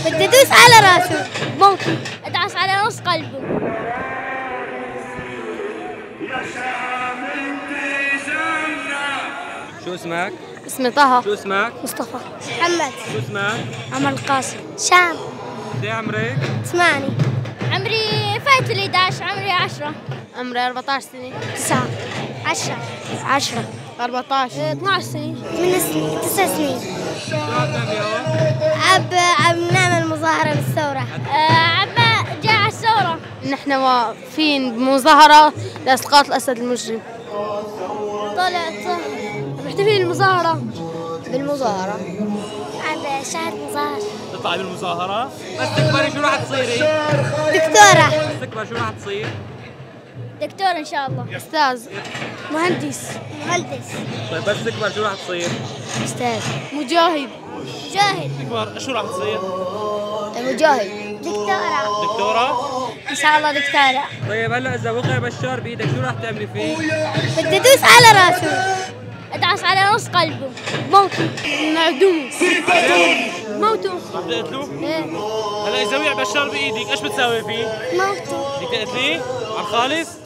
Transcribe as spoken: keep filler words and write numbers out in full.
بدي ادوس على راسه ممكن ادعس على نص قلبه. شو اسمك؟ اسمي طه. شو اسمك؟ مصطفى. محمد. شو اسمك؟ عمر القاسم. شام. قد ايه عمرك؟ ثمانية. عمري فايت ال إحدى عشر، عمري عشرة. عمري أربعة عشر سنة. تسعة. عشرة. عشرة. أربعة عشر. اثنا عشر سنة. ثمان سنين. تسع سنين. شو عم تعمل اليوم؟ عم عم نعمل مظاهرة بالثورة. عم جاي على الثورة. نحن واقفين بمظاهرة لإسقاط الأسد المجرم. طلعت محتفلين بالمظاهرة. بالمظاهرة. عم شهر مظاهرة. تطلعي بالمظاهرة؟ بس تكبري شو راح تصيري؟ دكتورة. بس تكبر شو راح تصير؟ دكتور إن شاء الله. أستاذ. مهندس. مهندس. طيب بس تكبر شو راح تصير؟ أستاذ. مجاهد. مجاهد. تكبر شو راح تصير؟ مجاهد. دكتورة. دكتورة؟ إن شاء الله دكتورة. طيب هلا إذا وقع بشار بإيدك شو راح تعملي فيه؟ بدي أدوس على راسه. أدعس على نص قلبه. ممكن. نعدمه. موته. رح تقتلوه؟ إيه. هلا إذا وقع بشار بإيدك إيش بتساوي فيه؟ موته. بدك تقتليه؟ على الخالص؟